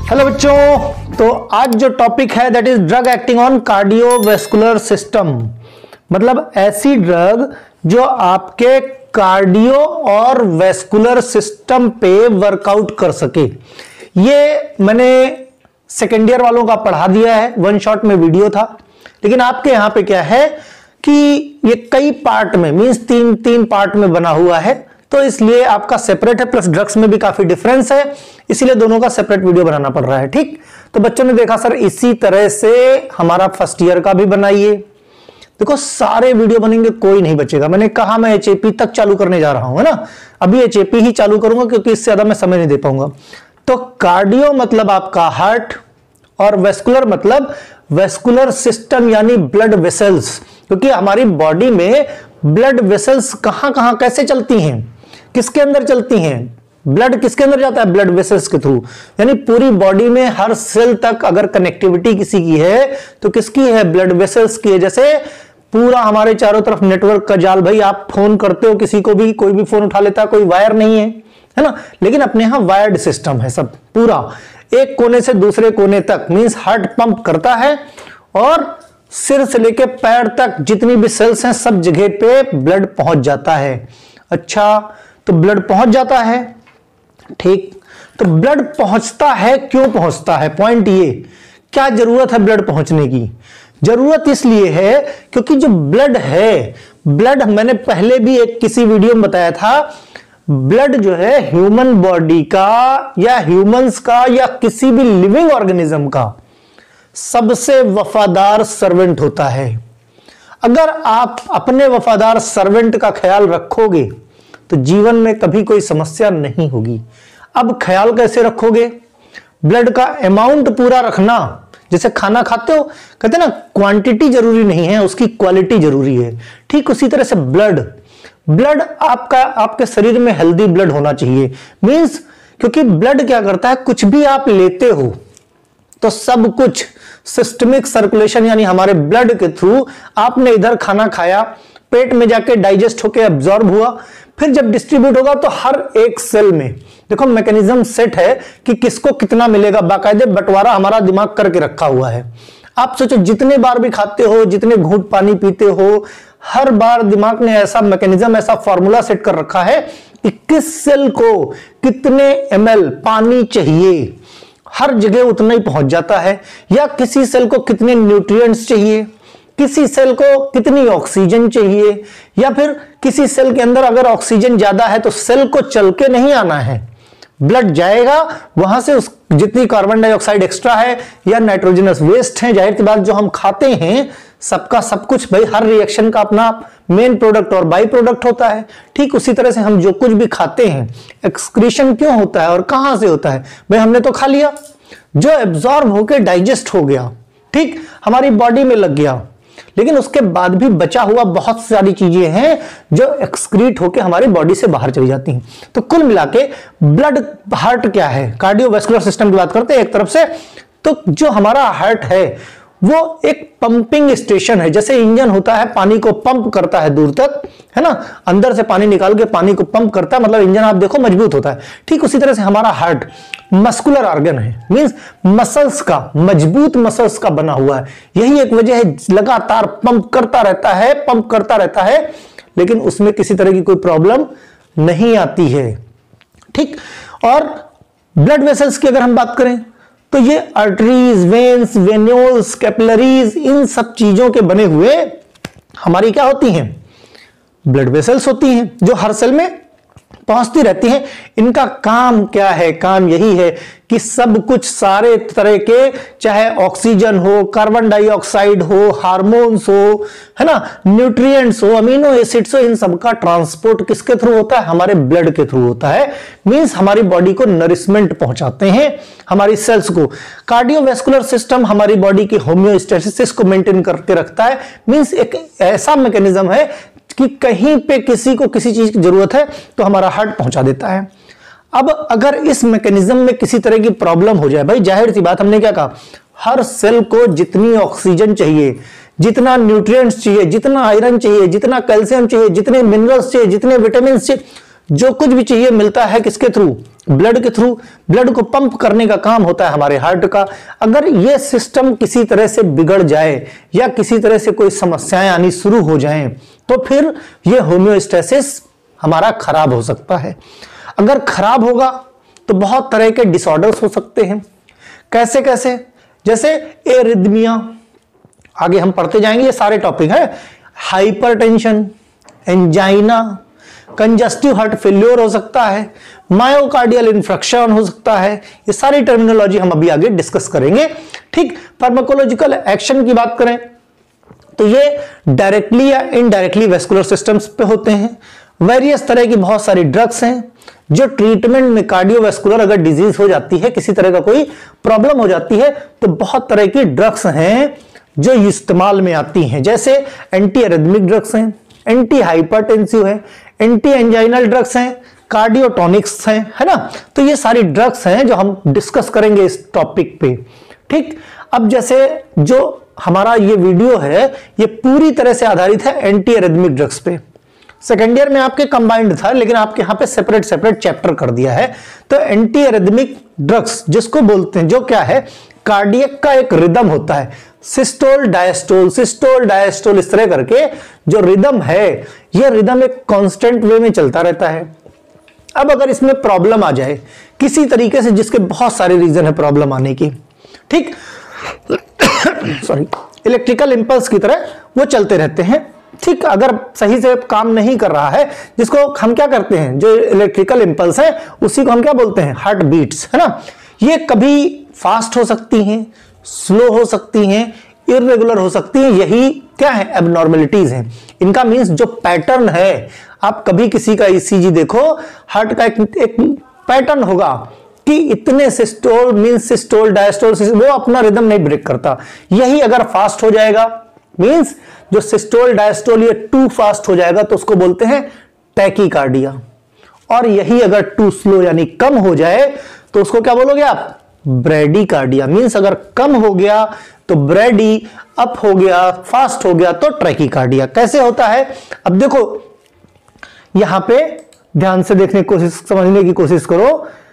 Hello बच्चों, तो आज जो टॉपिक है that is drug acting on cardiovascular system. मतलब ऐसी ड्रग जो आपके कार्डियो और वैस्कुलर सिस्टम पे वर्कआउट कर सके। ये मैंने सेकेंड ईयर वालों का पढ़ा दिया है, वन शॉट में वीडियो था। लेकिन आपके यहां पे क्या है कि ये कई पार्ट में मींस तीन पार्ट में बना हुआ है, तो इसलिए आपका सेपरेट है, प्लस ड्रग्स में भी काफी डिफरेंस है, इसीलिए दोनों का सेपरेट वीडियो बनाना पड़ रहा है। ठीक, तो बच्चों ने देखा सर इसी तरह से हमारा फर्स्ट ईयर का भी बनाइए। देखो सारे वीडियो बनेंगे, कोई नहीं बचेगा। मैंने कहा मैं एचएपी तक चालू करने जा रहा हूं, है ना। अभी एचएपी ही चालू करूंगा क्योंकि इससे ज्यादा मैं समय नहीं दे पाऊंगा। तो कार्डियो मतलब आपका हार्ट और वेस्कुलर मतलब वेस्कुलर सिस्टम यानी ब्लड वेसल्स, क्योंकि हमारी बॉडी में ब्लड वेसल्स कहां कहां कैसे चलती हैं, किसके अंदर चलती हैं, ब्लड किसके अंदर जाता है, ब्लड वेसल्स के थ्रू। यानी पूरी बॉडी में हर सेल तक अगर कनेक्टिविटी किसी की है तो किसकी है, ब्लड वेसल्स की है। जैसे पूरा हमारे चारों तरफ नेटवर्क का जाल, भाई आप फोन करते हो किसी को भी, कोई भी फोन उठा लेता है, कोई वायर नहीं है ना। लेकिन अपने यहां वायर्ड सिस्टम है सब, पूरा एक कोने से दूसरे कोने तक। मींस हार्ट पंप करता है और सिर से लेके पैर तक जितनी भी सेल्स हैं सब जगह पे ब्लड पहुंच जाता है। अच्छा, तो ब्लड पहुंच जाता है, ठीक। तो ब्लड पहुंचता है, क्यों पहुंचता है, पॉइंट ये, क्या जरूरत है ब्लड पहुंचने की। जरूरत इसलिए है क्योंकि जो ब्लड है, ब्लड मैंने पहले भी एक किसी वीडियो में बताया था, ब्लड जो है ह्यूमन बॉडी का या ह्यूमंस का या किसी भी लिविंग ऑर्गेनिज्म का सबसे वफादार सर्वेंट होता है। अगर आप अपने वफादार सर्वेंट का ख्याल रखोगे तो जीवन में कभी कोई समस्या नहीं होगी। अब ख्याल कैसे रखोगे, ब्लड का अमाउंट पूरा रखना। जैसे खाना खाते हो, कहते हैं ना क्वांटिटी जरूरी नहीं है, उसकी क्वालिटी जरूरी है। ठीक उसी तरह से ब्लड आपका, आपके शरीर में हेल्दी ब्लड होना चाहिए। मींस क्योंकि ब्लड क्या करता है, कुछ भी आप लेते हो तो सब कुछ सिस्टमिक सर्कुलेशन यानी हमारे ब्लड के थ्रू आपने इधर खाना खाया, पेट में जाके डाइजेस्ट होके एब्जॉर्ब हुआ, फिर जब डिस्ट्रीब्यूट होगा तो हर एक सेल में देखो मैकेनिज्म सेट है कि किसको कितना मिलेगा, बाकायदे बंटवारा हमारा दिमाग करके रखा हुआ है। आप सोचो जितने बार भी खाते हो, जितने घूंट पानी पीते हो, हर बार दिमाग ने ऐसा मैकेनिज्म, ऐसा फॉर्मूला सेट कर रखा है कि किस सेल को कितने ml पानी चाहिए, हर जगह उतना ही पहुंच जाता है। या किसी सेल को कितने न्यूट्रिएंट्स चाहिए, किसी सेल को कितनी ऑक्सीजन चाहिए, या फिर किसी सेल के अंदर अगर ऑक्सीजन ज्यादा है तो सेल को चल के नहीं आना है, ब्लड जाएगा वहां से, उस जितनी कार्बन डाइऑक्साइड एक्स्ट्रा है या नाइट्रोजनस वेस्ट है, जाहिर सी बात जो हम खाते हैं सबका सब कुछ, भाई हर रिएक्शन का अपना मेन प्रोडक्ट और बाई प्रोडक्ट होता है। ठीक उसी तरह से हम जो कुछ भी खाते हैं, एक्सक्रीशन क्यों होता है और कहां से होता है, भाई हमने तो खा लिया, जो एब्जॉर्ब होकर डाइजेस्ट हो गया, ठीक हमारी बॉडी में लग गया, लेकिन उसके बाद भी बचा हुआ बहुत सारी चीजें हैं जो एक्सक्रीट होकर हमारी बॉडी से बाहर चली जाती हैं। तो कुल मिला के ब्लड, हार्ट क्या है, कार्डियोवैस्कुलर सिस्टम की बात करते हैं एक तरफ से, तो जो हमारा हार्ट है वो एक पंपिंग स्टेशन है। जैसे इंजन होता है, पानी को पंप करता है दूर तक, है ना, अंदर से पानी निकाल के पानी को पंप करता है, मतलब इंजन आप देखो मजबूत होता है। ठीक उसी तरह से हमारा हार्ट मस्कुलर ऑर्गन है, मींस मसल्स का, मजबूत मसल्स का बना हुआ है। यही एक वजह है, लगातार पंप करता रहता है, पंप करता रहता है, लेकिन उसमें किसी तरह की कोई प्रॉब्लम नहीं आती है। ठीक, और ब्लड वेसल्स की अगर हम बात करें तो ये आर्टरीज, वेन्स, वेन्यूल्स, कैपिलरीज, इन सब चीजों के बने हुए हमारी क्या होती हैं, ब्लड वेसल्स होती हैं, जो हर सेल में पहुंचती रहती हैं। इनका काम क्या है, काम यही है कि सब कुछ, सारे तरह के, चाहे ऑक्सीजन हो, कार्बन डाइऑक्साइड हो, हार्मोन्स हो, है ना, न्यूट्रिएंट्स हो, अमीनो एसिड्स हो, इन सब का ट्रांसपोर्ट किसके थ्रू होता है, हमारे ब्लड के थ्रू होता है। मींस हमारी बॉडी को नरिशमेंट पहुंचाते हैं, हमारी सेल्स को। कार्डियोवैस्कुलर सिस्टम हमारी बॉडी की होम्योस्टेसिस को मेंटेन करके रखता है। मींस एक ऐसा मैकेनिज्म है कि कहीं पे किसी को किसी चीज की जरूरत है तो हमारा हार्ट पहुंचा देता है। अब अगर इस मैकेनिज्म में किसी तरह की प्रॉब्लम हो जाए, भाई जाहिर सी बात, हमने क्या कहा, हर सेल को जितनी ऑक्सीजन चाहिए, जितना न्यूट्रिएंट्स चाहिए, जितना आयरन चाहिए, जितना कैल्शियम चाहिए, जितने मिनरल्स चाहिए, जितने विटामिन चाहिए, जो कुछ भी चाहिए मिलता है किसके थ्रू, ब्लड के थ्रू ब्लड को पंप करने का काम होता है हमारे हार्ट का। अगर ये सिस्टम किसी तरह से बिगड़ जाए या किसी तरह से कोई समस्याएं आनी शुरू हो जाएं तो फिर ये होम्योस्टेसिस हमारा खराब हो सकता है। अगर खराब होगा तो बहुत तरह के डिसऑर्डर्स हो सकते हैं। कैसे कैसे? जैसे एरिथमिया, आगे हम पढ़ते जाएंगे, ये सारे टॉपिक है। Hypertension, angina, congestive heart failure हो सकता है, मायोकार्डियल इन्फ्रक्शन हो सकता है। ये सारी टर्मिनोलॉजी हम अभी आगे डिस्कस करेंगे। ठीक, फार्माकोलॉजिकल एक्शन की बात करें तो ये डायरेक्टली या इनडायरेक्टली वेस्कुलर सिस्टम्स पे होते हैं। वेरियस तरह की बहुत सारी ड्रग्स हैं जो ट्रीटमेंट में, कार्डियोवेस्कुलर अगर डिजीज हो जाती है, किसी तरह का कोई प्रॉब्लम हो जाती है तो बहुत तरह की ड्रग्स हैं जो इस्तेमाल में आती हैं। जैसे एंटी एरिथमिक ड्रग्स हैं, एंटी हाइपरटेंसिव है, एंटी एंजाइनल ड्रग्स हैं, कार्डियोटॉनिक्स हैं, है ना। तो ये सारी ड्रग्स हैं जो हम डिस्कस करेंगे इस टॉपिक पे। ठीक, अब जैसे जो हमारा ये वीडियो है ये पूरी तरह से आधारित है एंटी एरिथमिक ड्रग्स पे। सेकेंड ईयर में आपके कंबाइंड था, लेकिन आपके यहां पे सेपरेट चैप्टर कर दिया है। तो एंटी एरिथमिक ड्रग्स जिसको बोलते हैं, जो क्या है, कार्डियक का एक रिदम होता है, सिस्टोल डायस्टोल, सिस्टोल डायस्टोल, इस तरह करके जो रिदम है ये रिदम एक कांस्टेंट वे में चलता रहता है। अब अगर इसमें प्रॉब्लम आ जाए किसी तरीके से, जिसके बहुत सारे रीजन है प्रॉब्लम आने की, ठीक सॉरी, इलेक्ट्रिकल इंपल्स की तरह वो चलते रहते हैं। ठीक, अगर सही से काम नहीं कर रहा है, जिसको हम क्या करते हैं, जो इलेक्ट्रिकल इंपल्स है उसी को हम क्या बोलते हैं, हार्ट बीट्स, है ना। ये कभी फास्ट हो सकती हैं, स्लो हो सकती हैं, इर्रेगुलर हो सकती हैं। यही क्या है, एबनॉर्मलिटीज हैं। इनका मीन्स जो पैटर्न है, आप कभी किसी का ईसीजी देखो, हार्ट का एक पैटर्न होगा कि इतने सिस्टोल मीन्स सिस्टोल डायस्टोल, वो अपना रिदम नहीं ब्रेक करता। यही अगर फास्ट हो जाएगा, मीन्स जो सिस्टोल डायस्टोल ये टू फास्ट हो जाएगा तो उसको बोलते हैं टैकीकार्डिया। और यही अगर टू स्लो यानी कम हो जाए तो उसको क्या बोलोगे आप, ब्रेडीकार्डिया। मीन्स अगर कम हो गया तो ब्रेडी, अप हो गया, फास्ट हो गया तो ट्रैकीकार्डिया। कैसे होता है, अब देखो यहां पे ध्यान से देखने की कोशिश, समझने की कोशिश करो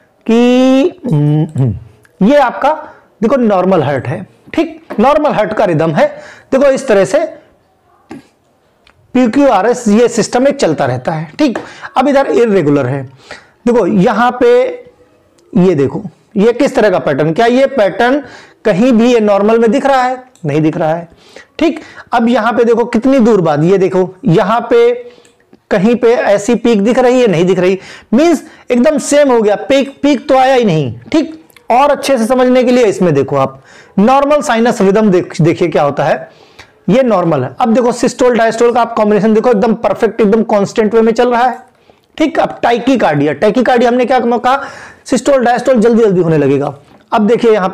कि ये आपका देखो नॉर्मल हार्ट है। ठीक, नॉर्मल हार्ट का रिदम है, देखो इस तरह से PQRS ये सिस्टम एक चलता रहता है। ठीक, अब इधर इररेगुलर है, देखो यहां पे ये देखो ये किस तरह का पैटर्न, क्या ये पैटर्न कहीं भी ये नॉर्मल में दिख रहा है, नहीं दिख रहा है। ठीक, अब यहां पे देखो कितनी दूर बाद, ये देखो यहां पे कहीं पे ऐसी पीक दिख रही है, नहीं दिख रही, मींस एकदम सेम हो गया, पीक तो आया ही नहीं। ठीक, और अच्छे से समझने के लिए इसमें देखो आप नॉर्मल साइनस रिदम देखिए क्या होता है, ये नॉर्मल है। अब देखो सिस्टोल डायस्टोल का आप कॉम्बिनेशन देखो, एकदम परफेक्ट, एकदम कांस्टेंट वे में चल रहा है। ठीक, अब टैकीकार्डिया, टैकीकार्डिया हमने क्या कहा, सिस्टोल डायस्टोल जल्दी जल्दी होने लगेगा। अब देखिए यहां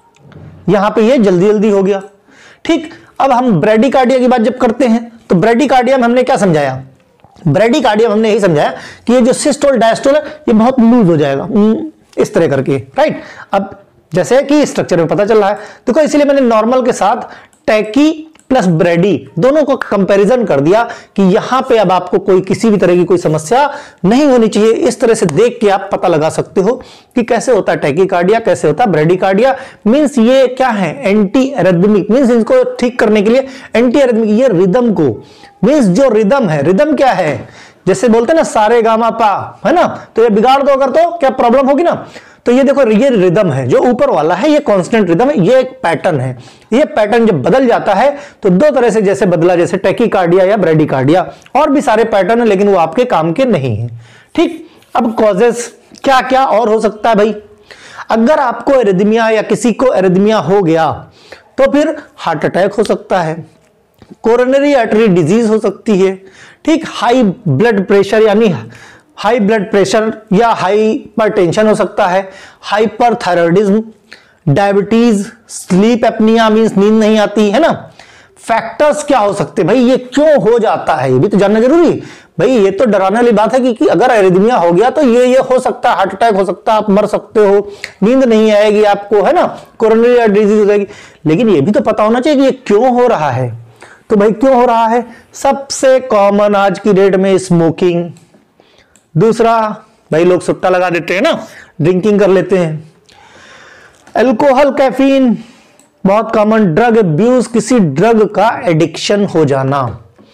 पे ये जल्दी जल्दी हो गया। ठीक, अब हम ब्रेडीकार्डिया की बात जब करते हैं तो ब्रेडीकार्डिया में हमने क्या समझाया, ब्रेडीकार्डिया में हमने यही समझाया कि ये जो सिस्टोल डायस्टोल है ये बहुत लूज हो जाएगा, इस तरह करके, राइट। अब जैसे कि स्ट्रक्चर में पता चल रहा है, देखो इसलिए मैंने नॉर्मल के साथ टैकी प्लस ब्रेडी दोनों को कंपैरिजन कर दिया कि यहां पे अब आपको कोई किसी भी तरह की कोई समस्या नहीं होनी चाहिए। इस तरह से देख के आप पता लगा सकते हो कि कैसे होता है टैकीकार्डिया, कैसे होता है ब्रेडीकार्डिया। मींस ये क्या है, एंटी एरिथमिक, मींस इनको ठीक करने के लिए एंटी एरिथमिक, ये रिदम को, मींस जो रिदम है, रिदम क्या है, जैसे बोलते हैं ना सारे गामा पा, है ना, तो ये बिगाड़ दो अगर तो क्या प्रॉब्लम होगी ना। तो ये देखो ये रिदम है जो ऊपर वाला है, ये कांस्टेंट रिदम है, ये एक पैटर्न है। ये पैटर्न जब बदल जाता है तो दो तरह से जैसे बदला, जैसे टैकीकार्डिया या ब्रेडीकार्डिया, और भी सारे पैटर्न है लेकिन वो आपके काम के नहीं है। ठीक, अब कॉजेस क्या क्या और हो सकता है भाई, अगर आपको एरिथमिया या किसी को एरिथमिया हो गया तो फिर हार्ट अटैक हो सकता है, कोरोनरी आर्टरी डिजीज हो सकती है। ठीक, हाई ब्लड प्रेशर यानी हाई ब्लड प्रेशर या हाइपरटेंशन हो सकता है, hyperthyroidism, diabetes, sleep apnea means नींद नहीं आती, है ना। फैक्टर्स क्या हो सकते हैं भाई, ये क्यों हो जाता है ये भी तो जानना जरूरी है भाई। ये तो डराने वाली बात है कि अगर एरिथमिया हो गया तो ये हो सकता है, हार्ट अटैक हो सकता है, आप मर सकते हो, नींद नहीं आएगी आपको, है ना, कोरोनरी आर्टरी डिजीज हो जाएगी। लेकिन ये भी तो पता होना चाहिए कि ये क्यों हो रहा है। तो भाई क्यों हो रहा है, सबसे कॉमन आज की डेट में स्मोकिंग, दूसरा भाई लोग सुट्टा लगा देते हैं ना, ड्रिंकिंग कर लेते हैं। अल्कोहल, कैफीन, बहुत कॉमन। ड्रग अब्यूज, किसी ड्रग का एडिक्शन हो जाना।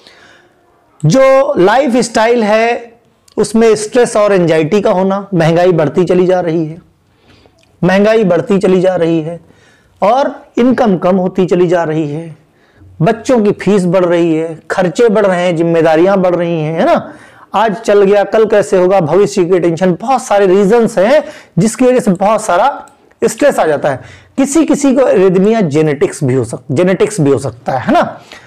जो लाइफ स्टाइल है उसमें स्ट्रेस और एंजाइटी का होना। महंगाई बढ़ती चली जा रही है, महंगाई बढ़ती चली जा रही है और इनकम कम होती चली जा रही है। बच्चों की फीस बढ़ रही है, खर्चे बढ़ रहे हैं, जिम्मेदारियां बढ़ रही हैं, है ना। आज चल गया कल कैसे होगा, भविष्य की टेंशन, बहुत सारे रीजंस हैं जिसकी वजह से बहुत सारा स्ट्रेस आ जाता है। किसी किसी को एरिथमिया जेनेटिक्स भी हो सकता है ना।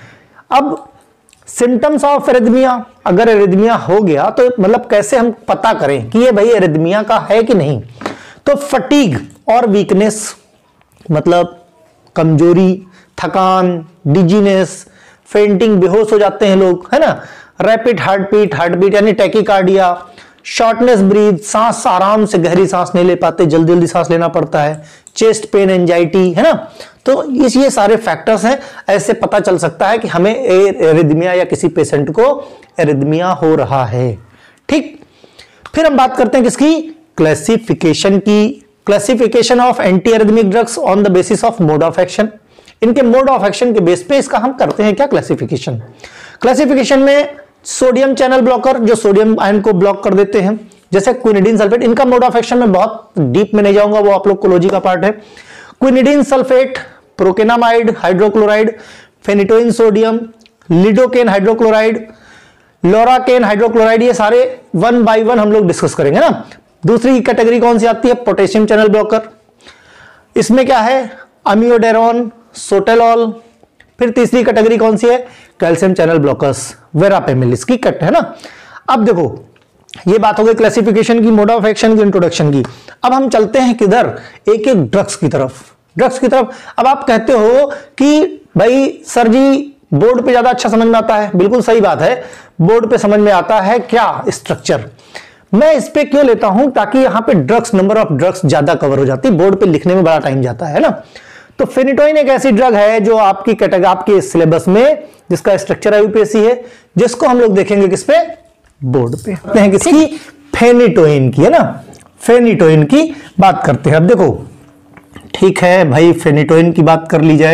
अब सिम्टम्स ऑफ एरिथमिया, अगर एरिथमिया हो गया तो मतलब कैसे हम पता करें कि ये भाई एरिथमिया का है कि नहीं। तो फटीग और वीकनेस, मतलब कमजोरी, थकान, डिजीनेस, फेंटिंग, बेहोश हो जाते हैं लोग, है ना। रैपिड हार्टबीट यानी टैकीकार्डिया, शॉर्टनेस ब्रीथ, सांस आराम से गहरी सांस नहीं ले पाते, जल्दी जल्दी सांस लेना पड़ता है, चेस्ट पेन, एंजाइटी, है ना। तो ये सारे फैक्टर्स हैं, ऐसे पता चल सकता है कि हमें एरिथमिया या किसी पेशेंट को एरिथमिया हो रहा है। ठीक, फिर हम बात करते हैं किसकी, क्लासिफिकेशन की। Classification of anti arrhythmic drugs on the basis of mode of action. इनके मोड ऑफ एक्शन के बेस पे इसका हम करते हैं क्या, क्लासिफिकेशन। क्लासिफिकेशन में सोडियम चैनल ब्लॉकर, जो सोडियम आयन को ब्लॉक कर देते हैं, जैसे क्विनिडीन सल्फेट। इनका मोड ऑफ एक्शन में बहुत डीप में नहीं जाऊंगा, वो आप लोग कोलॉजी का पार्ट है। Quinidine sulphate, procainamide hydrochloride, phenytoin sodium, lidocaine hydrochloride, loracaine hydrochloride, ये सारे वन बाय वन हम लोग डिस्कस करेंगे ना। दूसरी कैटेगरी कौन सी आती है, पोटेशियम चैनल ब्लॉकर। इसमें क्या है, अमियोडेरोन, सोटेलॉल। फिर तीसरी कैटेगरी कौन सी है, कैल्शियम चैनल ब्लॉकर्स, वेरापेमिल, इसकी कट है ना। अब देखो ये बात हो गई क्लासिफिकेशन की, मोड ऑफ एक्शन की, इंट्रोडक्शन की। अब हम चलते हैं किधर, एक एक ड्रग्स की तरफ। अब आप कहते हो कि भाई सर जी बोर्ड पे ज्यादा अच्छा समझ में आता है, बिल्कुल सही बात है, बोर्ड पे समझ में आता है क्या, स्ट्रक्चर। मैं इस पे क्यों लेता हूं, ताकि यहां पे ड्रग्स, नंबर ऑफ ड्रग्स ज्यादा कवर हो जाती है, बोर्ड पे लिखने में बड़ा टाइम जाता है ना। तो फेनिटोइन एक ऐसी ड्रग है जो आपकी कैटेगरी, आपके सिलेबस में, जिसका स्ट्रक्चर यूपीएससी है, जिसको हम लोग देखेंगे किस पे, बोर्ड पे। हैं किसकी, फेनिटोइन की, है ना। फेनिटोइन की बात करते हैं। अब देखो ठीक है भाई, फेनिटोइन की बात कर ली जाए,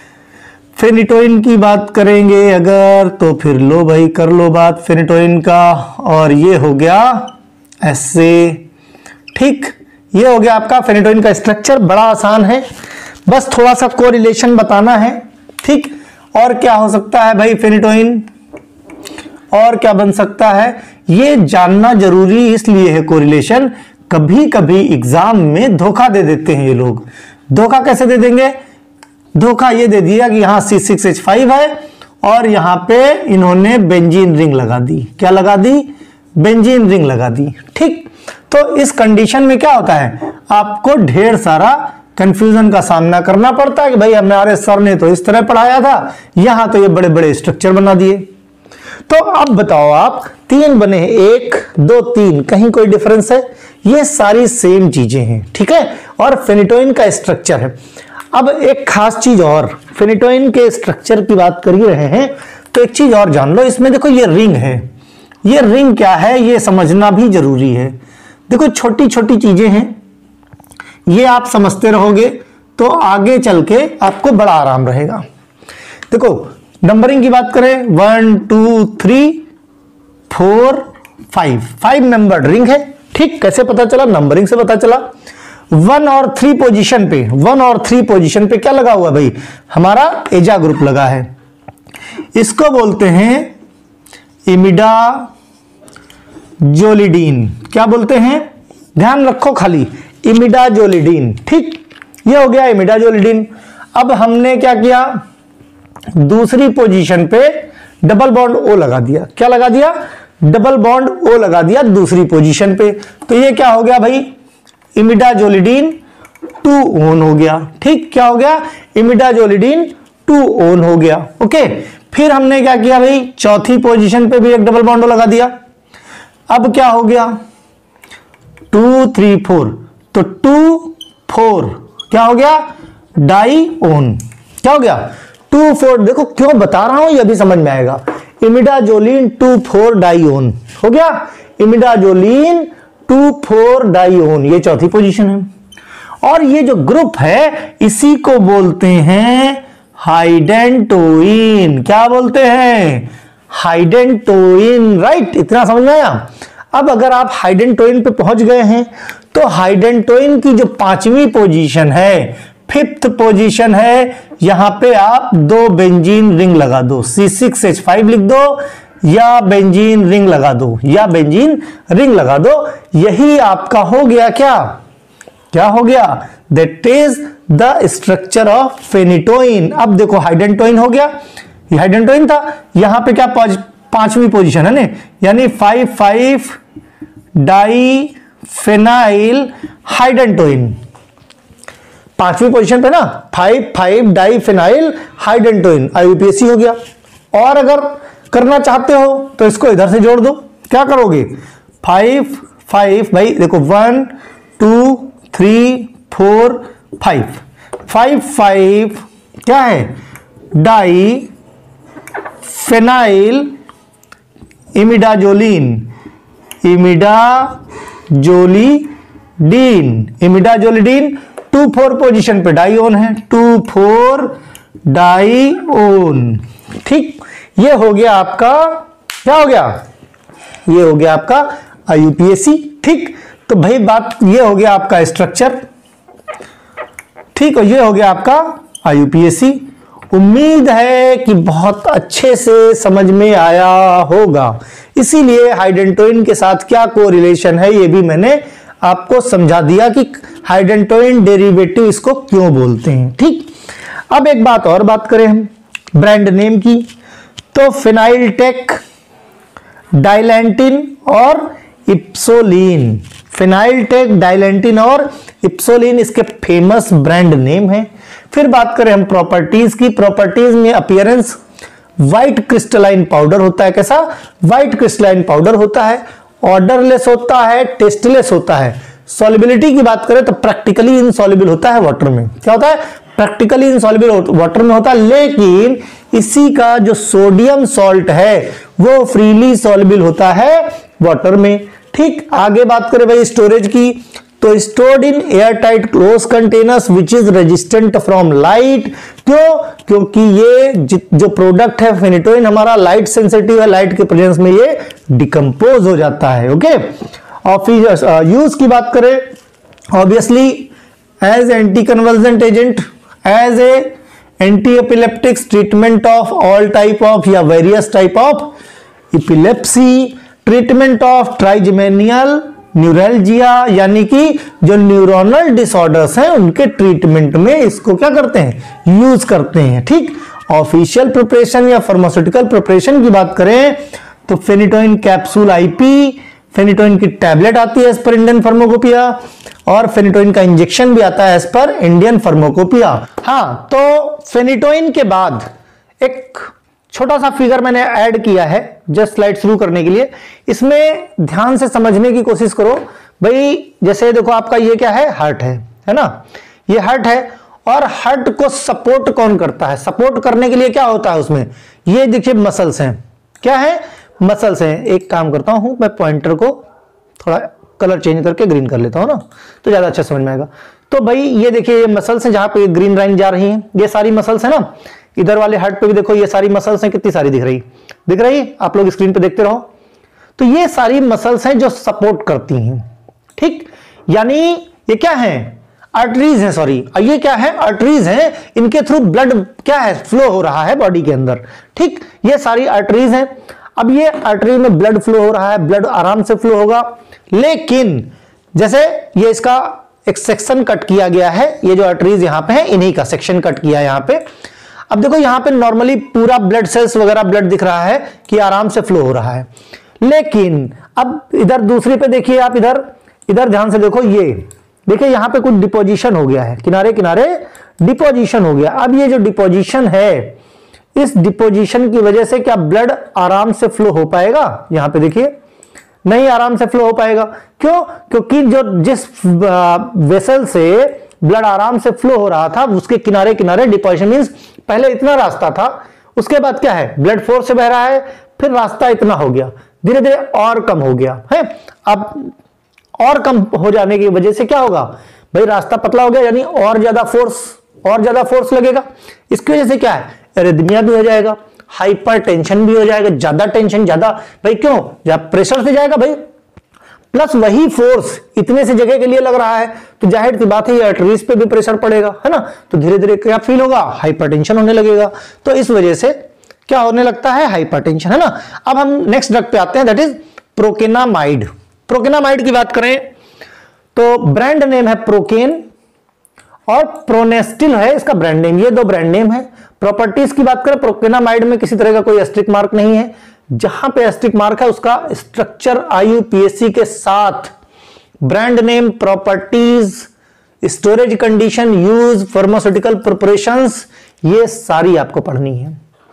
फेनिटोइन की बात करेंगे अगर, तो फिर लो भाई कर लो बात फेनिटोइन का। और ये हो गया ऐसे, ठीक, ये हो गया आपका फेनिटोइन का स्ट्रक्चर। बड़ा आसान है, बस थोड़ा सा कोरिलेशन बताना है, ठीक। और क्या हो सकता है भाई फेनिटोइन, और क्या बन सकता है, ये जानना जरूरी इसलिए है कोरिलेशन। कभी कभी एग्जाम में धोखा दे देते हैं ये लोग। धोखा कैसे दे देंगे, धोखा ये दे दिया कि यहां C6H5 है और यहां पे इन्होंने बेंजीन रिंग लगा दी। क्या लगा दी, बेंजीन रिंग लगा दी, ठीक। तो इस कंडीशन में क्या होता है, आपको ढेर सारा कंफ्यूजन का सामना करना पड़ता है कि भाई हमारे सर ने तो इस तरह पढ़ाया था, यहां तो ये बड़े बड़े स्ट्रक्चर बना दिए। तो अब बताओ आप, 3 बने हैं, 1 2 3, कहीं कोई डिफरेंस है, ये सारी सेम चीजें हैं, ठीक है। और फेनिटोइन का स्ट्रक्चर है। अब एक खास चीज और, फेनिटोइन के स्ट्रक्चर की बात कर ही रहे हैं तो एक चीज और जान लो, इसमें देखो ये रिंग है, ये रिंग क्या है ये समझना भी जरूरी है। देखो छोटी छोटी चीजें हैं, ये आप समझते रहोगे तो आगे चल के आपको बड़ा आराम रहेगा। देखो नंबरिंग की बात करें, 1 2 3 4 5 मेंबर्ड रिंग है, ठीक। कैसे पता चला, नंबरिंग से पता चला। 1 और 3 पोजीशन पे, 1 और 3 पोजीशन पे क्या लगा हुआ भाई, हमारा एजा ग्रुप लगा है। इसको बोलते हैं इमिडाजोलिडीन। क्या बोलते हैं, ध्यान रखो खाली, इमिडाजोलिडीन, ठीक। ये हो गया इमिडाजोलिडीन। अब हमने क्या किया, दूसरी पोजीशन पे डबल बॉन्ड ओ लगा दिया। क्या लगा दिया, डबल बॉन्ड ओ लगा दिया दूसरी पोजीशन पे। तो ये क्या हो गया भाई, इमिडाजोलिडीन 2 ओन हो गया, ठीक। क्या हो गया, इमिडाजोलिडीन 2 ओन हो गया, ओके। फिर हमने क्या किया भाई, चौथी पोजीशन पे भी एक डबल बॉन्ड लगा दिया। अब क्या हो गया, 2 3 4, तो 2 4 क्या हो गया, डाई ओन। क्या हो गया, 2 4, देखो क्यों बता रहा हूं, ये भी समझ में आएगा। इमिडाजोलिन 2 4 डाई ओन हो गया, इमिडाजोलिन 2,4 डाइओन, ये चौथी पोजीशन है। और ये जो ग्रुप है इसी को बोलते हैं हाइडेंटोइन। क्या बोलते हैं? Hydantoin, right. इतना समझ में आया। अब अगर आप हाइडेंटोइन पे पहुंच गए हैं तो हाइडेंटोइन की जो 5वीं पोजीशन है, 5th पोजीशन है, यहां पे आप 2 बेंजीन रिंग लगा दो, C6H5 लिख दो या बेंजीन रिंग लगा दो, या बेंजीन रिंग लगा दो। यही आपका हो गया क्या हो गया? That is the structure of phenytoin. अब देखो हाइडेंटोइन हो गया, ये हाइडेंटोइन था, यहां पे क्या 5वीं पोजीशन है ना, यानी 5,5 डाई फेनाइल हाइडेंटोइन। 5वीं पोजीशन पे ना 5,5 डाई फेनाइल हाइडेंटोइन, IUPAC हो गया। और अगर करना चाहते हो तो इसको इधर से जोड़ दो। क्या करोगे? 5,5 भाई देखो 1 2 3 4 5, 5,5 क्या है? Di phenyl imidazoline, imidazolidine 2,4 position पे डाइओन है, 2,4 डाइओन। ठीक, ये हो गया आपका, क्या हो गया? ये हो गया आपका IUPAC। ठीक, तो भाई बात ये हो गया आपका स्ट्रक्चर। ठीक है, ये हो गया आपका IUPAC। उम्मीद है कि बहुत अच्छे से समझ में आया होगा। इसीलिए हाइडेंटोइन के साथ क्या कोरिलेशन है ये भी मैंने आपको समझा दिया कि हाइडेंटोइन डेरिवेटिव इसको क्यों बोलते हैं। ठीक, अब एक बात और बात करें हम ब्रांड नेम की, तो फिनाइलटेक, डाइलैंटिन और इप्सोलिन। फिनाइलटेक, डाइलैंटिन और इप्सोलिन इसके फेमस ब्रांड नेम है। फिर बात करें हम प्रॉपर्टीज की, प्रॉपर्टीज में अपीयरेंस, व्हाइट क्रिस्टलाइन पाउडर होता है। कैसा? व्हाइट क्रिस्टलाइन पाउडर होता है, ऑर्डरलेस होता है, टेस्टलेस होता है। सॉल्युबिलिटी की बात करें तो प्रैक्टिकली इनसॉल्युबल होता है वाटर में। क्या होता है? प्रैक्टिकली इनसॉल्युबल वाटर में होता है, लेकिन इसी का जो सोडियम सॉल्ट है वो फ्रीली सॉल्युबल होता है वाटर में। ठीक, आगे बात करें भाई स्टोरेज की, तो stored in air tight close containers which is resistant from light. क्यों? क्योंकि ये जो प्रोडक्ट है फेनिटोइन हमारा लाइट सेंसिटिव है, लाइट के प्रेजेंस में ये डिकम्पोज हो जाता है। ओके, और यूज की बात करें obviously as anti convergent agent, as a anti epileptics, treatment of all type of या various type of epilepsy, treatment of trigeminal neuralgia, यानी कि जो न्यूरोनल डिसऑर्डर्स हैं उनके ट्रीटमेंट में इसको क्या करते हैं? यूज करते हैं। ठीक, ऑफिशियल प्रिपरेशन या फार्मास्यूटिकल प्रिपरेशन की बात करें तो फेनिटोइन कैप्सूल IP, फेनिटोइन की टैबलेट आती है एज पर इंडियन फार्माकोपिया, और फेनिटोइन का इंजेक्शन भी आता है एज पर इंडियन फार्माकोपिया। हाँ, तो फेनिटोइन के बाद एक छोटा सा फिगर मैंने ऐड किया है जस्ट स्लाइड शुरू करने के लिए। इसमें ध्यान से समझने की कोशिश करो भाई। जैसे देखो आपका ये क्या है? हार्ट है ना? ये हार्ट है, और हार्ट को सपोर्ट कौन करता है? सपोर्ट करने के लिए क्या होता है उसमें? ये देखिए मसल्स हैं। क्या है? मसल्स हैं। एक काम करता हूं मैं, पॉइंटर को थोड़ा कलर चेंज करके ग्रीन कर लेता हूं ना, तो ज्यादा अच्छा समझ में आएगा। तो भाई ये देखिए ये मसल्स हैं जहां पे ग्रीन लाइन जा रही है, ये सारी मसल्स है ना। इधर वाले हार्ट पे भी देखो ये सारी मसल्स हैं, कितनी सारी दिख रही? आप लोग स्क्रीन पे देखते रहो। तो ये सारी मसल्स हैं जो सपोर्ट करती हैं। ठीक, यानी ये क्या है? आर्टरीज हैं, सॉरी, ये क्या है? आर्टरीज हैं। इनके थ्रू ब्लड क्या है? फ्लो हो रहा है बॉडी के अंदर। ठीक, ये सारी आर्टरीज हैं। अब ये आर्टरी में ब्लड फ्लो हो रहा है, ब्लड आराम से फ्लो होगा, लेकिन जैसे ये इसका एक सेक्शन कट किया गया है, ये जो आर्टरीज यहां पे है इन्हीं का सेक्शन कट किया है यहां पे। अब देखो यहां पे नॉर्मली पूरा ब्लड सेल्स वगैरह ब्लड दिख रहा है कि आराम से फ्लो हो रहा है, लेकिन अब इधर दूसरी पे देखिए आप, इधर ध्यान से देखो, ये देखिए यहां पे कुछ डिपोजिशन हो गया है, किनारे किनारे डिपोजिशन हो गया। अब ये जो डिपोजिशन है, इस डिपोजिशन की वजह से क्या ब्लड आराम से फ्लो हो पाएगा? यहां पे देखिए नहीं आराम से फ्लो हो पाएगा। क्यों? क्योंकि जिस वेसल से ब्लड आराम से फ्लो हो रहा था उसके किनारे किनारे डिपोजिशन, मींस पहले इतना रास्ता था, उसके बाद क्या है? ब्लड फोर्स से बह रहा है, फिर रास्ता इतना हो गया, धीरे धीरे और कम हो गया है। अब और कम हो जाने की वजह से क्या होगा भाई, रास्ता पतला हो गया, यानी और ज्यादा फोर्स लगेगा। इसकी वजह से क्या है, एरिथमिया भी हो जाएगा, हाइपर टेंशन भी हो जाएगा, ज्यादा टेंशन, ज्यादा भाई क्यों, जब प्रेशर से जाएगा भाई, प्लस वही फोर्स इतने से जगह के लिए लग रहा है, तो जाहिर सी बात है आर्टरीज पे भी प्रेशर पड़ेगा, है ना, तो धीरे धीरे क्या फील होगा, हाइपरटेंशन होने लगेगा। तो इस वजह से क्या होने लगता है, हाइपरटेंशन, है ना। अब हम नेक्स्ट ड्रग पे आते हैं, दैट इज प्रोकेनामाइड। प्रोकेनामाइड की बात करें तो ब्रांड नेम है प्रोकेन और प्रोनेस्टिल है इसका ब्रांड नेम, ये दो ब्रांड नेम है। प्रॉपर्टीज की बात करें, प्रोकेनामाइड में किसी तरह का कोई एस्टेरिक मार्क नहीं है, जहां पे एस्टेरिक मार्क है उसका स्ट्रक्चर IUPAC के साथ, brand name, properties, storage condition, use, pharmaceutical preparations, ये सारी आपको पढ़नी है।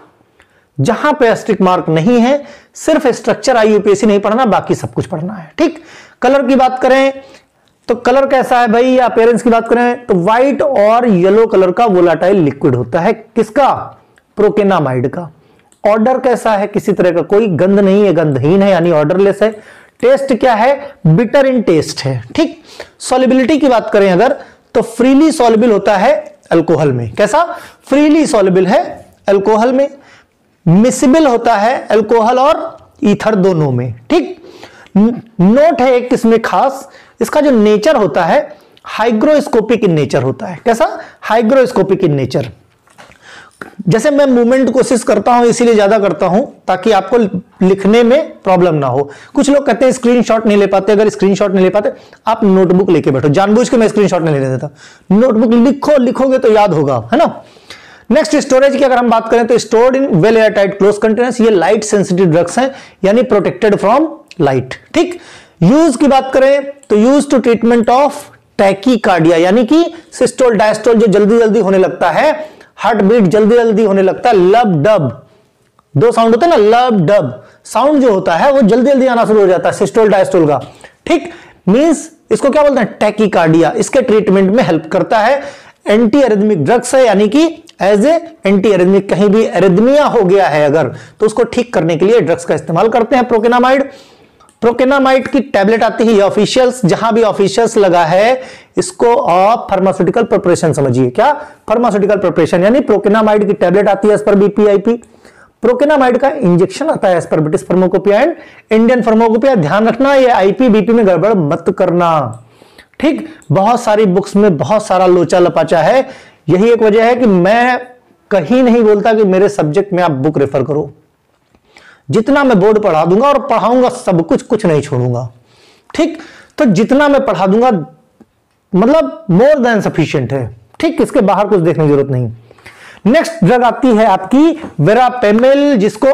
जहां पे एस्टेरिक मार्क नहीं है सिर्फ स्ट्रक्चर IUPAC नहीं पढ़ना, बाकी सब कुछ पढ़ना है, ठीक। कलर की बात करें तो कलर कैसा है भाई, या अपीयरेंस की बात करें तो व्हाइट और येलो कलर का वोलाटाइल लिक्विड होता है, किसका, प्रोकेनामाइड का। ऑर्डर कैसा है, किसी तरह का कोई गंध नहीं है, गंधहीन है यानी ऑर्डरलेस है। टेस्ट क्या है, बिटर इन टेस्ट है, ठीक। सॉल्युबिलिटी की बात करें अगर तो फ्रीली सॉल्युबल होता है अल्कोहल में, कैसा, फ्रीली सॉल्युबल है अल्कोहल में। मिसिबल होता है अल्कोहल और ईथर दोनों में, ठीक। नोट है एक इसमें खास, इसका जो नेचर होता है हाइग्रोस्कोपिक इन नेचर होता है, कैसा, हाइग्रोस्कोपिक इन नेचर। जैसे मैं मूवमेंट कोशिश करता हूं इसीलिए ज्यादा करता हूं ताकि आपको लिखने में प्रॉब्लम ना हो। कुछ लोग कहते हैं स्क्रीनशॉट नहीं ले पाते, अगर स्क्रीनशॉट नहीं ले पाते आप नोटबुक लेके बैठो, जानबूझ के मैं स्क्रीनशॉट नहीं ले देता, नोटबुक लिखोगे तो याद होगा, है ना। नेक्स्ट स्टोरेज की अगर हम बात करें तो stored in well air tight close containers, ये लाइट सेंसिटिव ड्रग्स हैं यानी प्रोटेक्टेड फ्रॉम लाइट, ठीक। यूज की बात करें तो use to treatment of tachycardia यानी कि सिस्टोल डायस्टोल जो जल्दी जल्दी होने लगता है, हार्ट बीट जल्दी जल्दी होने लगता है, लब डब, दो साउंड होता है ना, लब डब साउंड जो होता है वो जल्दी जल्दी आना शुरू हो जाता है सिस्टोल डायस्टोल का, ठीक। मींस इसको क्या बोलते हैं, टैकीकार्डिया, इसके ट्रीटमेंट में हेल्प करता है। एंटी एरिथमिक ड्रग्स है यानी कि एज ए एंटी एरिथमिक, कहीं भी एरिथमिया हो गया है अगर तो उसको ठीक करने के लिए ड्रग्स का इस्तेमाल करते हैं प्रोकेनामाइड। प्रोकेनामाइड की टैबलेट आती है ऑफिशियल्स, जहां भी ऑफिशियल्स लगा है इसको आप फार्मास्यूटिकल प्रिपरेशन समझिए, क्या, फार्मास्यूटिकल प्रिपरेशन, यानी प्रोकेनामाइड की टैबलेट आती है एज पर BPIP। प्रोकेनामाइड का इंजेक्शन आता है as per British pharmacopoeia and Indian pharmacopoeia. ध्यान रखना ये IP BP में गड़बड़ मत करना, ठीक। बहुत सारी बुक्स में बहुत सारा लोचा लपाचा है, यही एक वजह है कि मैं कहीं नहीं बोलता कि मेरे सब्जेक्ट में आप बुक रेफर करो, जितना मैं बोर्ड पढ़ा दूंगा और पढ़ाऊंगा सब कुछ, कुछ नहीं छोड़ूंगा, ठीक। तो जितना मैं पढ़ा दूंगा मतलब मोर देन सफिशिएंट है, ठीक, इसके बाहर कुछ देखने की जरूरत नहीं। नेक्स्ट ड्रग आती है आपकी वेरापेमिल, जिसको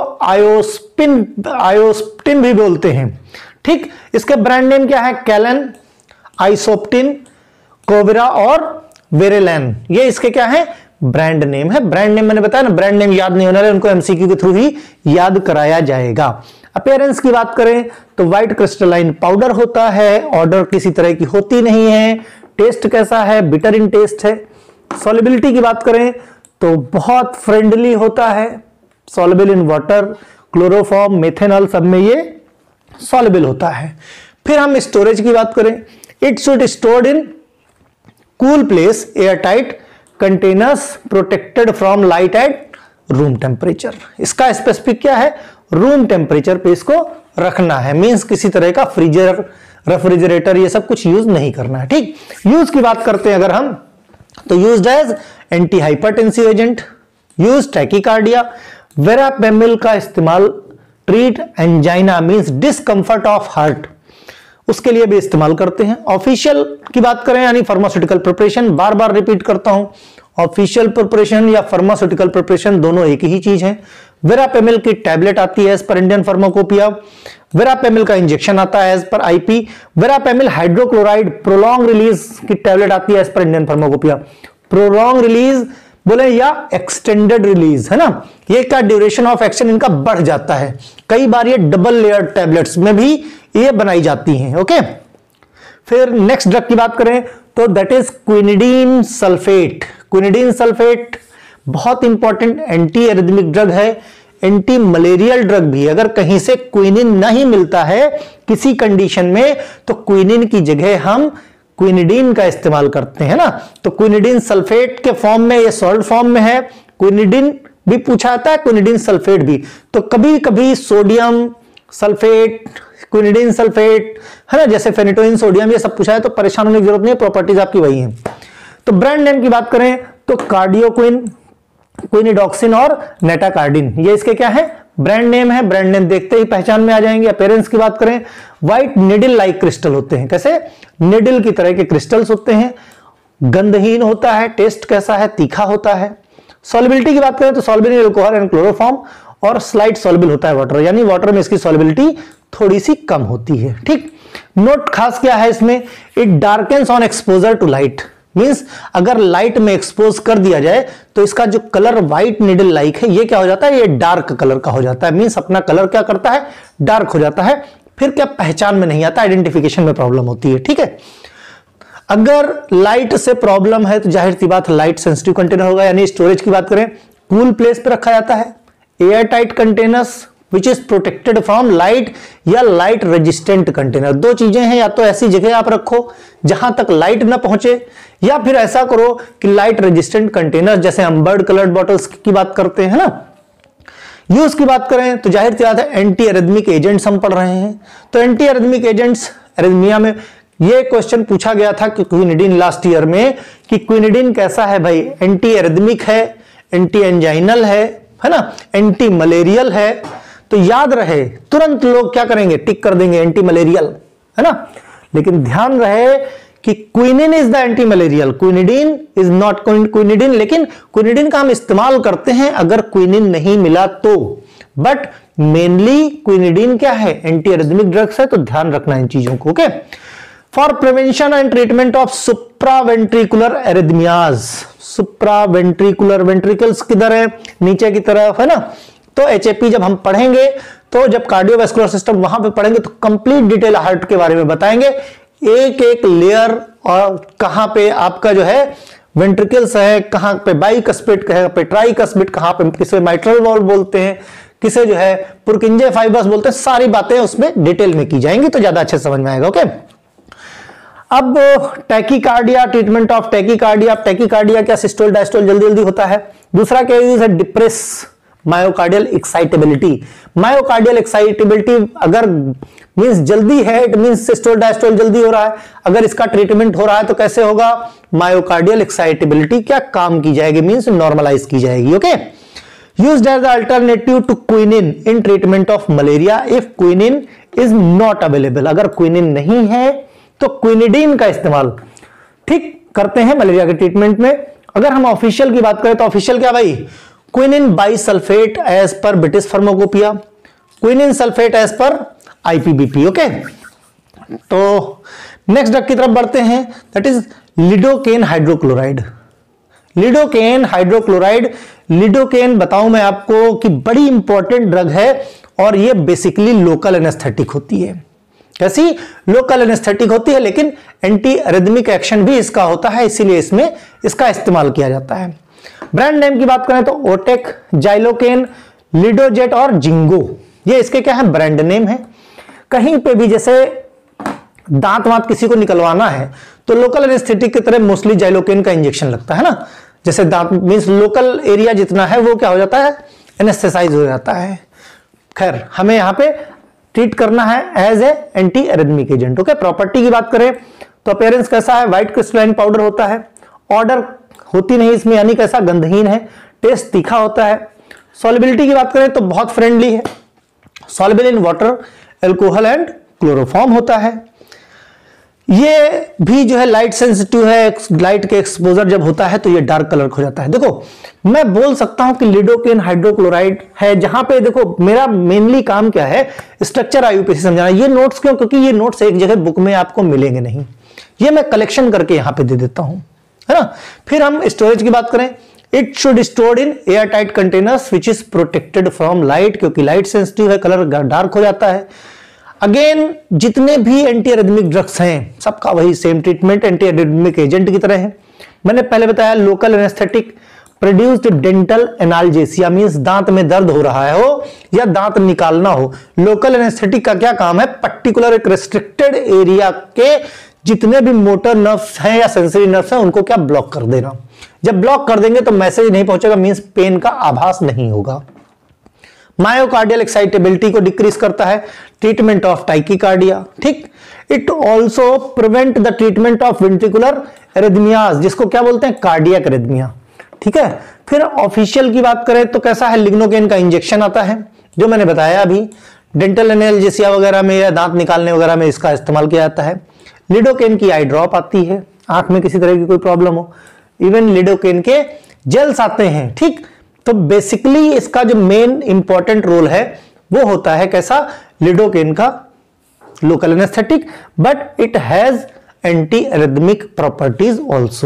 आयोस्पिन भी बोलते हैं, ठीक। इसके ब्रांड नेम क्या है, कैलन, आइसोप्टिन, कोविरा और वेरेलैन, ये इसके क्या है, ब्रांड नेम है। ब्रांड नेम मैंने बताया ना, ब्रांड नेम याद नहीं होने वाले, उनको MCQ के थ्रू ही याद कराया जाएगा। अपीयरेंस की बात करें तो व्हाइट क्रिस्टलाइन पाउडर होता है, ऑर्डर किसी तरह की होती नहीं है। टेस्ट कैसा है, बिटर इन टेस्ट है। सॉल्युबिलिटी की बात करें तो बहुत फ्रेंडली होता है, soluble in water, chloroform, methanol सब में ये सॉल्युबल होता है। फिर हम स्टोरेज की बात करें, it should stored in cool place, air tight containers, protected from light at room temperature. इसका स्पेसिफिक क्या है, रूम टेम्परेचर पे इसको रखना है, मींस किसी तरह का फ्रीजर, रेफ्रिजरेटर ये सब कुछ यूज नहीं करना है, ठीक। यूज की बात करते हैं अगर हम तो used as anti hypertensive agent, use tachycardia. Verapamil का इस्तेमाल treat angina means discomfort of heart, उसके लिए भी इस्तेमाल करते हैं। ऑफिशियल की बात करें यानी फार्मास्यूटिकल प्रिपरेशन, बार बार रिपीट करता हूं, ऑफिशियल प्रिपरेशन या फार्मास्यूटिकल प्रिपरेशन दोनों एक ही चीज है। वेरापेमिल की टैबलेट आती है एज पर इंडियन फार्माकोपिया, वेरापेमिल का इंजेक्शन आता है as per IP, verapamil hydrochloride prolong release की टैबलेट आती है as per Indian pharmacopoeia. Prolong release बोले या एक्सटेंडेड रिलीज, है ना, ये का ड्यूरेशन ऑफ एक्शन इनका बढ़ जाता है, कई बार ये डबल लेयर टैबलेट्स में भी ये बनाई जाती हैं, ओके। फिर नेक्स्ट ड्रग की बात करें तो that is quinidine sulphate. Quinidine sulphate बहुत इंपॉर्टेंट एंटी एरिथमिक ड्रग है, एंटी मलेरियल ड्रग भी, अगर कहीं से क्विनिन नहीं मिलता है किसी कंडीशन में, तो क्विनिन की जगह हम क्विनिडीन का इस्तेमाल करते हैं ना। तो क्विनिडीन सल्फेट के फॉर्म में, ये सॉल्ट फॉर्म में है, क्विनिडीन भी पूछा जाता है, क्विनिडीन सल्फेट भी। तो कभी कभी सोडियम सल्फेट, क्विनिडीन सल्फेट, है ना, जैसे फेनिटोइन सोडियम, ये सब पूछा है तो परेशान होने की जरूरत नहीं है, प्रॉपर्टीज आपकी वही है। तो ब्रांड नेम की बात करें तो कार्डियोक्विन, क्विनिडॉक्सिन और नेटाकार्डिन, ये इसके क्या है, ब्रांड नेम है। ब्रांड नेम देखते ही पहचान में आ जाएंगे। अपीयरेंस की बात करें, व्हाइट निडल लाइक क्रिस्टल होते हैं, कैसे, निडल की तरह के क्रिस्टल्स होते हैं, गंधहीन होता है, टेस्ट कैसा है, तीखा होता है। सॉल्युबिलिटी की बात करें तो soluble in alcohol and chloroform, और स्लाइट सॉल्युबल होता है वाटर, यानी वाटर में इसकी सॉल्युबिलिटी थोड़ी सी कम होती है। ठीक, नोट खास क्या है इसमें, it darkens on exposure to light, means अगर लाइट में एक्सपोज कर दिया जाए तो इसका जो कलर व्हाइट निडल लाइक है, ये क्या हो जाता है, ये डार्क कलर का हो जाता है, मींस अपना कलर क्या करता है, डार्क हो जाता है। फिर क्या पहचान में नहीं आता, आइडेंटिफिकेशन में प्रॉब्लम होती है। ठीक है, अगर लाइट से प्रॉब्लम है तो जाहिर सी बात लाइट सेंसिटिव कंटेनर होगा, यानी स्टोरेज की बात करें, कूल प्लेस पे रखा जाता है, air tight containers which is protected from light, या लाइट रेजिस्टेंट कंटेनर। दो चीजें हैं, या तो ऐसी जगह आप रखो जहां तक लाइट ना पहुंचे, या फिर ऐसा करो कि लाइट रेजिस्टेंट कंटेनर, जैसे हम बर्ड कलर्ड बॉटल्स की बात करते हैं ना। यूज की बात करें तो जाहिर सी बात है एंटी एरिथमिक एजेंट्स हम पढ़ रहे हैं, तो एंटी एरिथमिक एजेंट्स, एरिथमिया में ये क्वेश्चन पूछा गया था कि क्विनिडीन लास्ट ईयर में, कि क्विनिडीन कैसा है भाई, एंटी एरिथमिक है, एंटी एंजाइनल है ना, एंटी मलेरियल है। तो याद रहे, तुरंत लोग क्या करेंगे, टिक कर देंगे एंटी मलेरियल, है ना, लेकिन ध्यान रहे कि quinine is the anti malarial, quinidine is not quinidine, लेकिन क्विनिडीन का हम इस्तेमाल करते हैं अगर क्विनिन नहीं मिला तो, बट मेनली क्विनिडीन क्या है, एंटी एरिथमिक ड्रग्स है, तो ध्यान रखना इन चीजों को। Okay, for prevention and treatment of supraventricular arrhythmias, supraventricular, ventricles किधर है, नीचे की तरफ, है ना। तो एचएपी जब हम पढ़ेंगे, तो जब कार्डियोवैस्कुलर सिस्टम वहां पे पढ़ेंगे तो कंप्लीट डिटेल हार्ट के बारे में बताएंगे, एक एक लेयर, और कहां पे आपका जो है वेंट्रिकल्स है, कहां पे बाइकस्पिड, कहां पे ट्राइकस्पिड, कहां पे किसे माइट्रल वॉल्व बोलते हैं, किसे जो है पुरकिंजे फाइबर्स बोलते हैं, सारी बातें उसमें डिटेल में की जाएंगी, तो ज्यादा अच्छे समझ में आएगा। ओके, अब tachycardia, treatment of tachycardia. Tachycardia क्या, सिस्टोल डायस्टोल जल्दी जल्दी होता है। दूसरा क्या यूज है, depress myocardial excitability. Myocardial excitability अगर मींस जल्दी है, इट मींस सिस्टोल डायस्टोल जल्दी हो रहा है, अगर इसका ट्रीटमेंट हो रहा है तो कैसे होगा, मायोकार्डियल एक्साइटेबिलिटी क्या काम की जाएगी, मींस नॉर्मलाइज की जाएगी। Okay, used as alternative to quinine in treatment of malaria if quinine is not available. अगर क्विनिन नहीं है तो क्विनिडीन का इस्तेमाल ठीक करते हैं मलेरिया के ट्रीटमेंट में। अगर हम ऑफिशियल की बात करें तो ऑफिशियल क्या भाई, quinine bisulphate as per British pharmacopoeia, quinine sulphate as per IP BP. Okay, तो नेक्स्ट ड्रग की तरफ बढ़ते हैं, that is lidocaine hydrochloride. Lidocaine hydrochloride, lidocaine बताऊं मैं आपको कि बड़ी इंपॉर्टेंट ड्रग है, और ये बेसिकली लोकल एनेस्थेटिक होती है। कैसी, लोकल एनेस्थेटिक होती है, लेकिन एंटी एरिथमिक एक्शन भी इसका होता है, इसीलिए इसमें इसका इस्तेमाल किया जाता है। ब्रांड नेम की बात करें तो ओटेक, जाइलोकेन, लिडोजेट और जिंगो, ये इसके क्या है, ब्रांड नेम है। कहीं पे भी जैसे दांत वांत किसी को निकलवाना है तो लोकल एनेस्थेटिक की तरह मोस्टली जाइलोकेन का इंजेक्शन लगता है ना, जैसे दांत मींस लोकल एरिया जितना है वो क्या हो जाता है, एनेस्थेसाइज हो जाता है। खैर, हमें यहां पे ट्रीट करना है as a anti arrhythmic agent. Okay, property की बात करें तो अपीयरेंस कैसा है, व्हाइट क्रिस्टलाइन पाउडर होता है, ऑर्डर होती नहीं इसमें, यानी कैसा, गंधहीन है, टेस्ट तीखा होता है। सॉल्युबिलिटी की बात करें तो बहुत फ्रेंडली है, soluble in water, alcohol and chloroform होता है। ये भी जो है लाइट सेंसिटिव है, लाइट के एक्सपोजर जब होता है तो ये डार्क कलर हो जाता है। देखो, मैं बोल सकता हूं कि लिडोकेन हाइड्रोक्लोराइड है, जहां पे देखो मेरा मेनली काम क्या है, स्ट्रक्चर आईयूपीएसी समझाना। ये नोट्स क्यों, क्योंकि ये नोट्स एक जगह बुक में आपको मिलेंगे नहीं, ये मैं कलेक्शन करके यहां पे दे देता हूं, है ना। फिर हम स्टोरेज की बात करें, it should stored in air tight containers which is protected from light, क्योंकि लाइट सेंसिटिव है, कलर डार्क हो जाता है। अगेन, जितने भी एंटी एरिथमिक ड्रग्स हैं सबका वही same treatment anti arrhythmic agent की तरह है। मैंने पहले बताया local anaesthetic, produced dental analgesia, means दांत में दर्द हो रहा है हो या दांत निकालना हो। लोकल एनेस्थेटिक का क्या काम है? पर्टिकुलर एक रेस्ट्रिक्टेड एरिया के जितने भी मोटर नर्व्स हैं या सेंसरी नर्व्स हैं उनको क्या ब्लॉक कर देना। जब ब्लॉक कर देंगे तो मैसेज नहीं पहुंचेगा, मींस पेन का आभास नहीं होगा। मायोकार्डियल एक्साइटेबिलिटी को डिक्रीज करता है, ट्रीटमेंट ऑफ टाइकीकार्डिया, ठीक। It also prevent the treatment of ventricular arrhythmias, जिसको क्या बोलते हैं? कार्डियक एरिथमिया, ठीक है। फिर ऑफिशियल की बात करें तो कैसा है? लिग्नोकेन का इंजेक्शन आता है, जो मैंने बताया अभी, डेंटल एनाल्जेसिया वगैरह में या दांत निकालने वगैरह में इसका इस्तेमाल किया जाता है। लिडोकेन की आई ड्रॉप आती है, आंख में किसी तरह की कोई प्रॉब्लम हो, इवन लिडोकेन के जेल्स आते हैं, ठीक। तो बेसिकली इसका जो मेन इंपॉर्टेंट रोल है वो होता है कैसा? लिडोकेन का local anaesthetic, but it has anti arrhythmic properties also.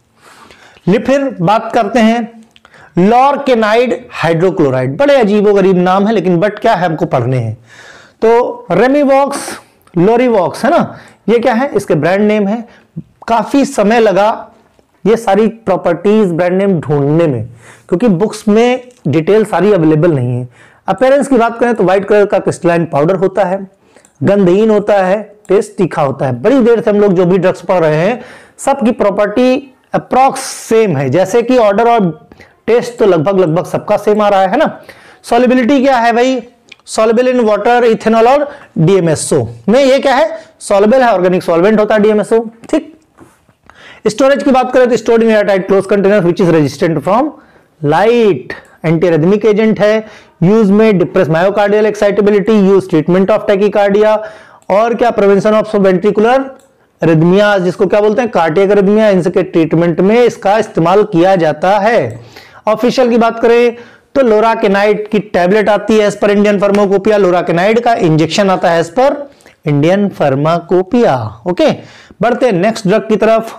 फिर बात करते हैं लॉरकेनाइड हाइड्रोक्लोराइड, बड़े अजीबोगरीब नाम है लेकिन बट क्या है हमको पढ़ने हैं। तो रेमिवॉक्स, लोरीवॉक्स है ना, ये क्या है? इसके ब्रांड नेम है। काफी समय लगा ये सारी प्रॉपर्टीज ब्रांड नेम ढूंढने में, क्योंकि बुक्स में डिटेल सारी अवेलेबल नहीं है। अपीयरेंस की बात करें तो व्हाइट कलर का क्रिस्टलाइन पाउडर होता है, गंधहीन होता है, टेस्ट तीखा होता है। बड़ी देर से हम लोग जो भी ड्रग्स पढ़ रहे हैं सबकी प्रॉपर्टी अप्रॉक्स सेम है, जैसे कि ऑर्डर और टेस्ट तो लगभग सबका सेम आ रहा है ना। सॉल्युबिलिटी क्या है भाई? सॉल्युबल इन वाटर, इथेनॉल और डीएमएसओ में। ये क्या है? सॉल्युबल है, ऑर्गेनिक सॉल्वेंट होता है डीएमएसओ, ठीक। स्टोरेज की बात करें तो stored in airtight close container which is resistant from light, anti arrhythmic agent है, यूज में depress myocardial excitability, use treatment of tachycardia, और क्या? प्रिवेंशन ऑफ वेंट्रिकुलर एरिथमिया, जिसको क्या बोलते हैं? Cardiac arrhythmia. इनके ट्रीटमेंट में इसका इस्तेमाल किया जाता है। ऑफिशियल की बात करें तो लोराकेनाइड की टैबलेट आती है एज पर इंडियन फार्माकोपिया, लोराकेनाइड का इंजेक्शन आता है as per Indian pharmacopoeia. Okay, बढ़ते हैं नेक्स्ट ड्रग की तरफ,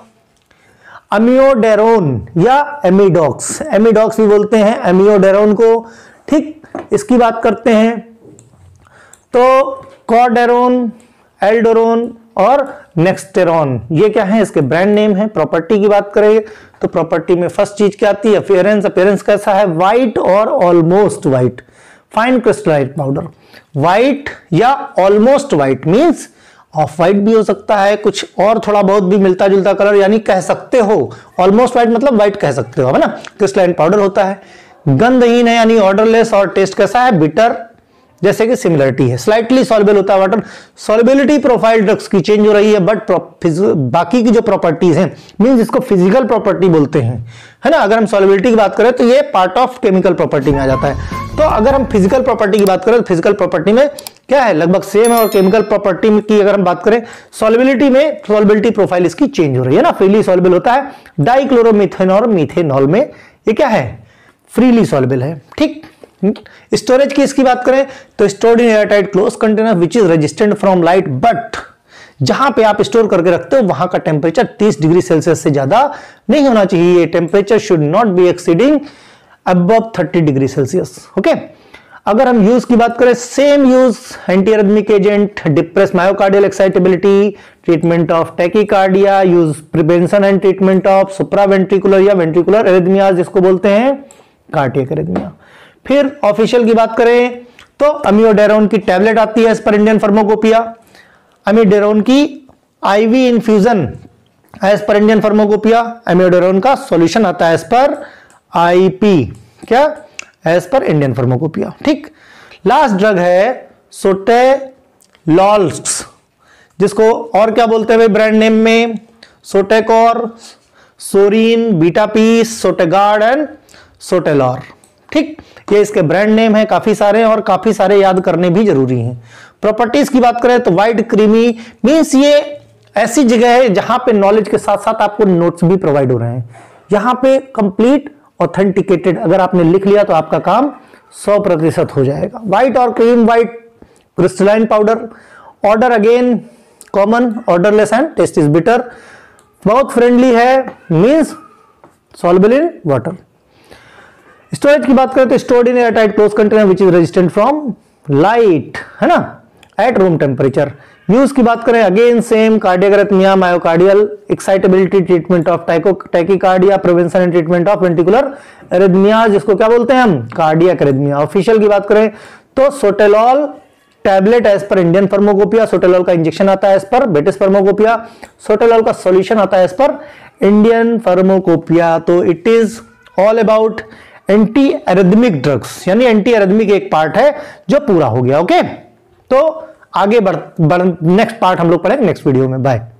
अमियोडेरोन या एमिडॉक्स, एमिडॉक्स भी बोलते हैं अमियोडेरोन को, ठीक। इसकी बात करते हैं तो कॉर्डेरोन, एल्डोरोन और नेक्सटेरॉन, ये क्या है? इसके ब्रांड नेम है। प्रॉपर्टी की बात करें तो प्रॉपर्टी में फर्स्ट चीज क्या आती है? अपीयरेंस। अपीयरेंस कैसा है? व्हाइट और almost white, fine crystalline powder. White या almost white means off white भी हो सकता है, कुछ और थोड़ा बहुत भी मिलता जुलता कलर, यानी कह सकते हो ऑलमोस्ट व्हाइट मतलब व्हाइट कह सकते हो, है ना। क्रिस्टलाइन पाउडर होता है, गंधहीन है यानी ऑर्डरलेस, और टेस्ट कैसा है? बिटर, जैसे कि सिमिलरिटी है। स्लाइटली सॉल्युबल होता है वाटर। सॉल्युबिलिटी प्रोफाइल ड्रग्स की चेंज हो रही है, बट बाकी की जो प्रॉपर्टीज हैं मींस इसको फिजिकल प्रॉपर्टी बोलते हैं, है ना। अगर हम सॉल्युबिलिटी की बात करें तो ये पार्ट ऑफ केमिकल प्रॉपर्टी में आ जाता है। तो अगर हम फिजिकल प्रॉपर्टी की बात करें तो फिजिकल प्रॉपर्टी में क्या है? लगभग सेम है। और केमिकल प्रॉपर्टी की अगर हम बात करें, सॉल्युबिलिटी में सॉल्युबिलिटी प्रोफाइल इसकी चेंज हो रही है ना, फ्रीली सॉल्युबल होता है। डाइक्लोरोमीथेन और मीथेनॉल में ये क्या है? फ्रीली सॉल्युबल है, ठीक। स्टोरेज की इसकी बात करें तो stored in airtight close container which is resistant from light, but जहां पे आप स्टोर करके रखते हो वहां का टेम्परेचर 30 डिग्री सेल्सियस से ज्यादा नहीं होना चाहिए। Temperature should not be exceeding above 30 degree Celsius. Okay, अगर हम यूज की बात करें, same use, anti arrhythmic agent, depress myocardial excitability, treatment of tachycardia, use prevention and treatment of supraventricular या वेंट्रिकुलर एरिथमिया, जिसको बोलते हैं कार्डियक एरिथमिया। फिर ऑफिशियल की बात करें तो अमियोडेरोन की टैबलेट आती है as per Indian pharmacopoeia. Amiodarone की IV infusion as per Indian pharmacopoeia. Amiodarone का सॉल्यूशन आता है एज पर आईपी, क्या? एज पर इंडियन फार्माकोपिया, ठीक। लास्ट ड्रग है सोटेलॉल्स, जिसको और क्या बोलते हैं ब्रांड नेम में? सोटेकॉर, सोरीन, बीटापीस, सोटेगार्ड एंड सोटेलॉर, ठीक। ये इसके ब्रांड नेम है, काफी सारे और काफी सारे याद करने भी जरूरी हैं। प्रॉपर्टीज की बात करें तो व्हाइट क्रीमी मींस ये ऐसी जगह है जहां पे नॉलेज के साथ साथ आपको नोट्स भी प्रोवाइड हो रहे हैं। यहां पे कंप्लीट ऑथेंटिकेटेड, अगर आपने लिख लिया तो आपका काम 100% हो जाएगा। व्हाइट और cream white crystalline powder, odour again common, odourless and taste is bitter, बहुत फ्रेंडली है, means soluble in water. Storage की बात करें तो stored in airtight close container which is resistant from light, है ना, एट रूम टेम्परेचर। यूज की बात करें again same, cardiac arrhythmia, myocardial excitability, treatment of tachycardia, prevention and treatment of ventricular arrhythmia, जिसको क्या बोलते हैं हम, कार्डियक अरिथमिया। ऑफिशियल की बात करें तो sotalol tablet as per Indian pharmacopoeia, sotalol का इंजेक्शन आता है as per British pharmacopoeia, sotalol का सॉल्यूशन आता है एज पर इंडियन फार्माकोपिया। तो it is all about anti arrhythmic drugs, यानी एंटी एरिथमिक एक पार्ट है जो पूरा हो गया। ओके, तो आगे बढ़ नेक्स्ट पार्ट हम लोग पढ़ेंगे नेक्स्ट वीडियो में। बाय।